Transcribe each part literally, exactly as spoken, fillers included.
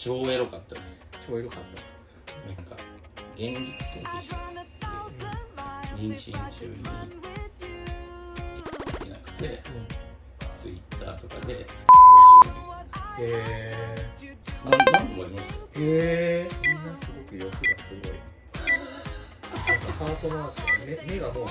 超エロかったです。 超エロかった。 なんか現実逃避して妊娠中にできなくて、うん、ツイッターとかで募集みたいな。へえ。何度もありました。 へえ。みんなすごく欲がすごい。なんかハートマーク、目がもう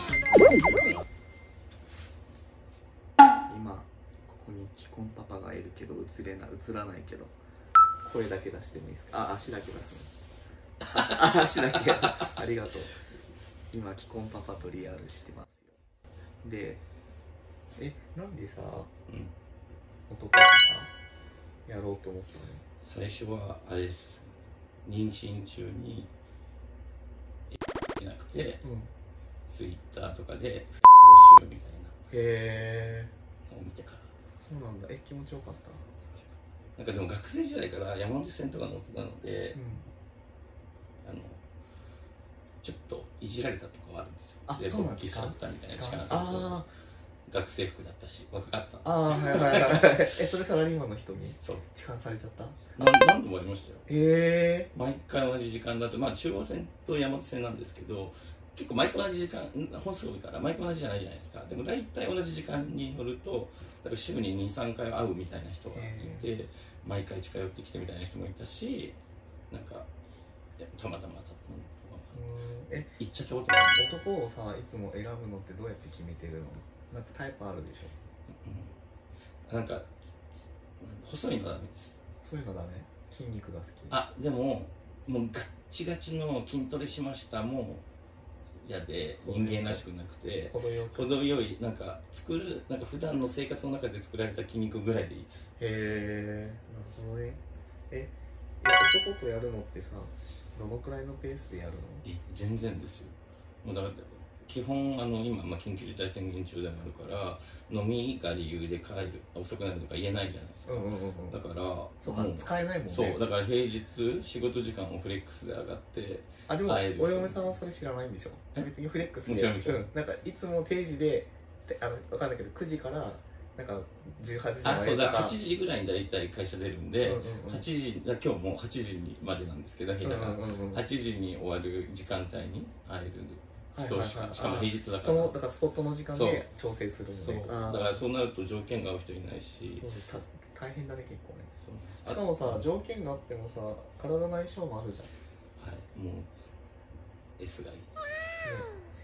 今ここに既婚パパがいるけど映れない、映らないけど声だけ出してもいいですか？あ、足だけ出すの。足, 足だけありがとう。今既婚パパとリアルしてますよ。で、え、なんでさ、うん、男とさやろうと思ったの？ 最初はあれです。妊娠中にできなくて、うん、ツイッターとかで募集みたいな。へー。を見てから。 そうなんだ。え、気持ちよかった？ なんかでも学生時代から山手線とか乗ってたので、うん、あのちょっといじられたとかはあるんですよ。 あ、 で、 そうなんですか？ 勃起しちゃったみたいな。しかもそうそう。学生服だったし、若かった。 ああ、はいはいはい。え、それサラリーマンの人に痴漢されちゃった？ 何何度もありましたよ。へえ。毎回同じ時間だと、まあ中央線と山手線なんですけど、結構毎回同じ時間、本数多いから毎回同じじゃないじゃないですか。でも大体同じ時間に乗ると、週にに、さんかい会うみたいな人がいて、毎回近寄ってきてみたいな人もいたし、なんか、たまたま雑談とかえ行っちゃったことある。 男をさ、いつも選ぶのってどうやって決めてるの？なんかタイプあるでしょ、 うん、なんか細いのダメです。 そういうのダメ？筋肉が好き？ あ、でももうガッチガチの筋トレしましたもう嫌で、人間らしくなくて程よく程よい、なんか作る、なんか普段の生活の中で作られた筋肉ぐらいでいいです。 へえ、なるほどね。え、男とやるのってさ、どのくらいのペースでやるの？ え、全然ですよ。もうだから基本あの今、まあ、緊急事態宣言中でもあるから飲みが理由で帰る遅くなるとか言えないじゃないですか。だからそうか、使えないもんね。 そうだから平日仕事時間をフレックスで上がって、 あ、でもお嫁さんはそれ知らないんでしょ？別にフレックスで、もちろんもちろん、うん、なんかいつも定時で、あの分かんないけどくじからなんかじゅうはちじまでとか。 あ、そうだ、はちじぐらいに大体会社出るんで、はちじ、今日もはちじまでなんですけど、部屋がはちじに終わる時間帯に入る人しか、しかも平日だから、そのだからスポットの時間で調整するので、 だからそうなると条件が合う人いないし、 そう大変だね結構ね。しかもさ、条件があってもさ、体の相性もあるじゃん。 はい、もう S がいいです、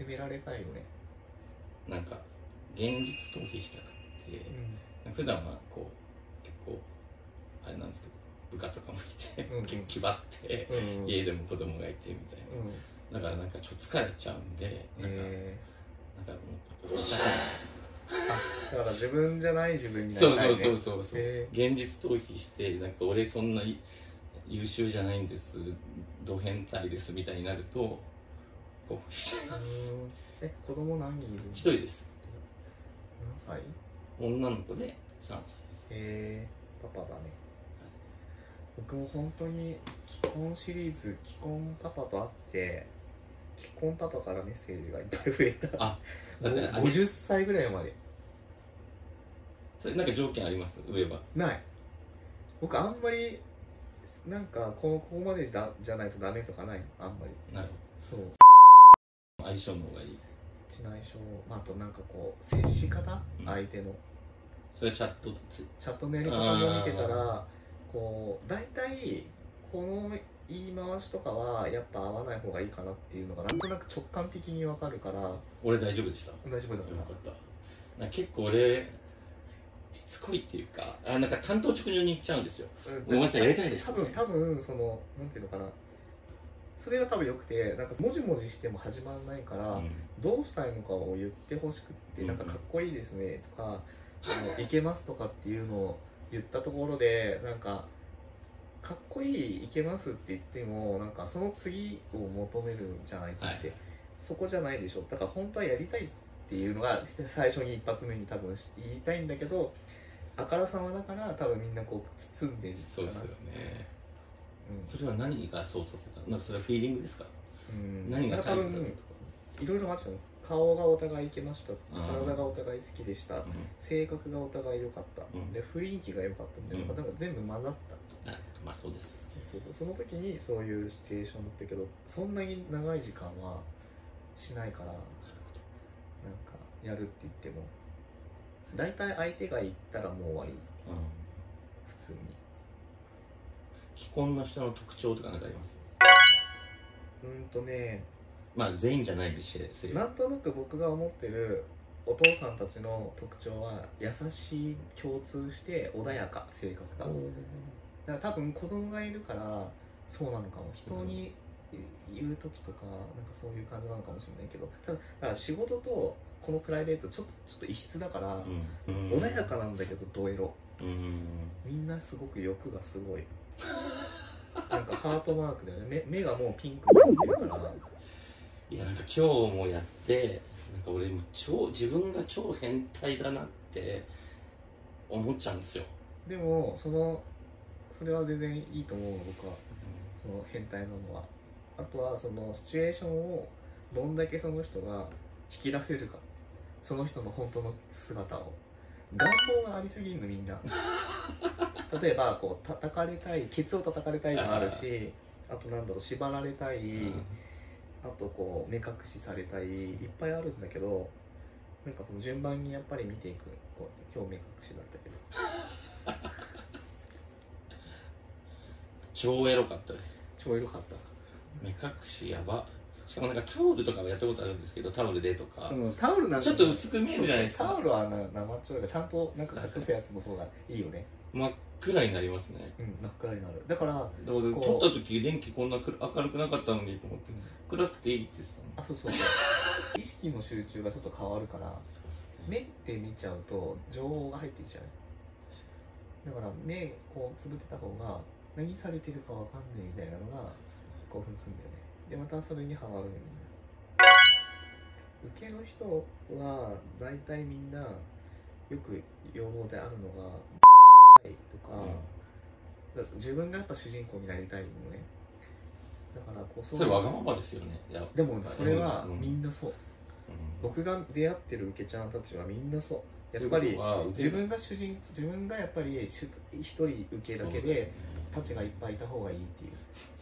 ね、攻められたいよね。 なんか現実逃避したくて、うん、普段はこう結構あれなんですけど部下とかもいて、うん、結構気張って、うん、家でも子供がいてみたいな、うん、だからなんかちょっと疲れちゃうんで、なんか、えー、なんかもうしたいです。 あ、だから自分じゃない自分になりたいね。 そうそうそうそう、えー、現実逃避してなんか俺そんな優秀じゃないんです、ド変態ですみたいになると興奮しちゃいます。 え、子供何人いるの？ 一人です。 何歳？ 女の子でさんさいです。 へえー、パパだね。僕も本当に既婚シリーズ、既婚パパと会って既婚パパからメッセージがいっぱい増えた。あ、ごじゅっさいぐらいまで。 それなんか条件あります？上はない。僕あんまりなんかここまでだじゃないとダメとかないの、あんまり。 なるほど。そう相性の方がいい。 相性、まあ、あとなんかこう接し方、うん、相手のそれチャットチャットのやり方も見てたら、こう大体この言い回しとかはやっぱ合わない方がいいかなっていうのがなんとなく直感的に分かるから。 俺大丈夫でした？ 大丈夫だった。よかった。なんか結構俺しつこいっていうか、あ、なんか単刀直入に言っちゃうんですよ。ごめんなさい、やりたいです。 多分多分そのなんていうのかな、それが多分よくて、なんかもじもじしても始まらないから、うん、どうしたいのかを言ってほしくって、うん、なんかかっこいいですねとか、いけますとかっていうのを言ったところで、なんかかっこいい、いけますって言ってもなんかその次を求めるんじゃないって、はい、そこじゃないでしょ。だから本当はやりたいっていうのが最初に一発目に多分言いたいんだけど、あからさまだから多分みんなこう包んでる。 そうですよね。うん、それは何がそうさせた？なんかそれはフィーリングですか？うん、何がタイプだったとか。 いろいろあったの。顔がお互いいけました、体がお互い好きでした、うん、性格がお互い良かった、うん、で雰囲気が良かったんで、うん、なんか全部混ざった。 まあそうです。 そうそう、その時にそういうシチュエーションだったけど、そんなに長い時間はしないから、なんかやるって言っても大体相手が言ったらもう終わり、うん、普通に。 既婚の人の特徴とか何かあります？ うんとね、 まあ全員じゃないし、 なんとなく僕が思ってるお父さんたちの特徴は優しい、共通して穏やか、性格が。だから多分子供がいるからそうなのかも。人に言う時とかなんかそういう感じなのかもしれないけど、ただ、だから仕事とこのプライベートちょっとちょっと異質だから、うん、穏やかなんだけどドエロ、うん、みんなすごく欲がすごいなんかハートマークだよね。 目, 目がもうピンクになってるから。 いやなんか今日もやってなんか俺も超自分が超変態だなって思っちゃうんですよ。 でもそのそれは全然いいと思う。僕は、うん、その変態なのは。あとはそのシチュエーションをどんだけその人が引き出せるか、その人の本当の姿を。願望がありすぎるのみんな例えばこう叩かれたい、ケツを叩かれたいのもあるし、あとなんだろう、縛られたい、うん、あとこう目隠しされたい、いっぱいあるんだけど、なんかその順番にやっぱり見ていく。こう今日目隠しだったけど超エロかったです。 超エロかった。 目隠しやば。しかもなんかタオルとかはやったことあるんですけど、タオルでとか、 うん、タオルなんかちょっと薄く見えるじゃないですか。 タオルはな生っちょだからちゃんとなんか隠すやつの方がいいよね。 真っ暗になりますね。 うん、真っ暗になる。だからだから撮った時電気こんな明るくなかったのにと思って、うん、暗くていいって言ってたの。 あ、そうそうそう意識の集中がちょっと変わるから、目って見ちゃうと情報が入ってきちゃう。だから目こうつぶってた方が何されてるかわかんないみたいなのが興奮するんだよね。でまたそれにハマる。受けの人は大体みんなよく要望であるのがされたいとか、うん、だ自分がやっぱ主人公になりたいのね。だからこうそれわがままですよね。いやでもそれはみんなそう、うん、僕が出会ってる受けちゃんたちはみんなそう。やっぱり自分が主人自分がやっぱり一人受けだけでたちがいっぱいいた方がいいっていう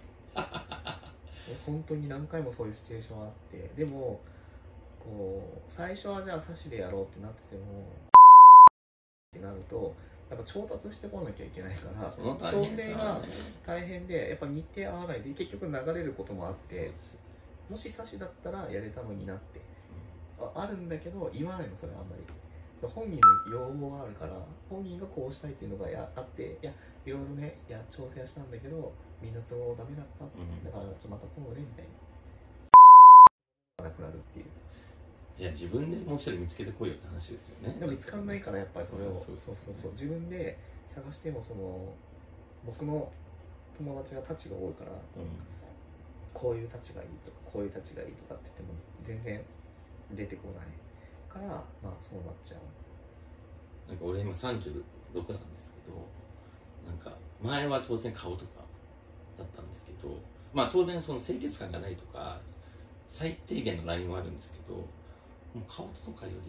本当に何回もそういうシチュエーションあって、でもこう最初はじゃあサシでやろうってなっててもってなるとやっぱ調達してこなきゃいけないから、その調整が大変で、やっぱ日程合わないで結局流れることもあって、もしサシだったらやれたのになって、うん、あ, あるんだけど言わないの、それあんまり。本人の要望があるから、本人がこうしたいっていうのがやあって、いやいろいろね、いや調整はしたんだけどみんな都合ダメだった、うん、だからちょっとまた今度ねみたいななくなるっていう。 いや自分でもう一人見つけてこいよって話ですよね。 でも見つかんないからやっぱりそれを、そうそうそうそう、自分で探しても、その僕の友達がたちが多いから、うん、こういうたちがいいとかこういうたちがいいとかって言っても全然出てこないから、まあそうなっちゃう。 なんか俺今さんじゅうろくなんですけど、なんか前は当然顔とかだったんですけど、まあ当然その清潔感がないとか最低限のラインはあるんですけど、もう顔とかより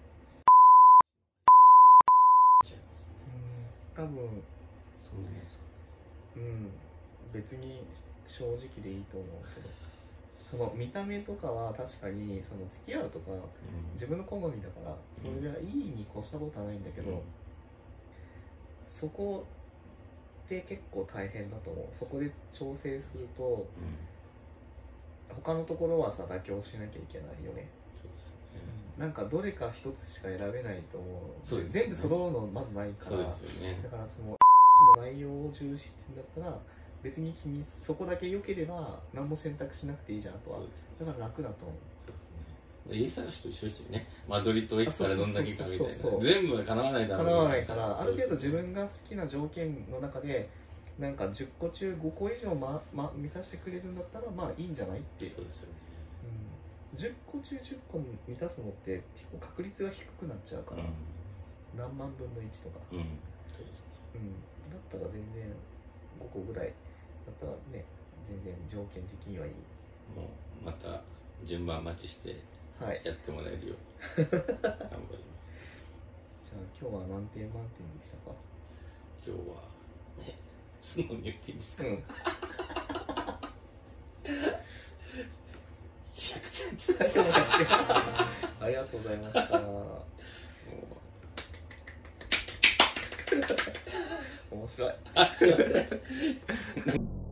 ちゃいますね。 うん、多分そんなもんですかね。 うん、別に正直でいいと思うけど、その見た目とかは確かにその付き合うとか、うん、自分の好みだからそれがいいに越したことはないんだけど、うん、そこで結構大変だと思う。そこで調整すると、うん、他のところはさ妥協しなきゃいけないよね。そうですね、うん、なんかどれか一つしか選べないと思う。そうですね、全部揃うのまずないから。そうですよね。だからそのの内容を重視ってんだったら別に君そこだけ良ければ何も選択しなくていいじゃんとは。だから楽だと思う。 そうですね。家探しと一緒ですよね。間取りと駅からどんだけかみたいな。全部が叶わないだろう。 叶わないから、ある程度自分が好きな条件の中でなんかじゅっこ中ごこ以上、まま、満たしてくれるんだったらまあいいんじゃないって。そうですよね。うん、じゅっこ中じゅっこ満たすのって結構確率が低くなっちゃうから、うん、何万分のいちとか。うん、そうですね。うん、だったら全然ごこぐらいだったらね、全然条件的にはいい。 もうまた順番待ちしてやってもらえるように頑張ります。じゃあ今日は何点満点でしたか？ 今日は、ね、 素直に言っていいですか？ うん。 ひゃくてんです。 ありがとうございました。面白い。 あ、すいません。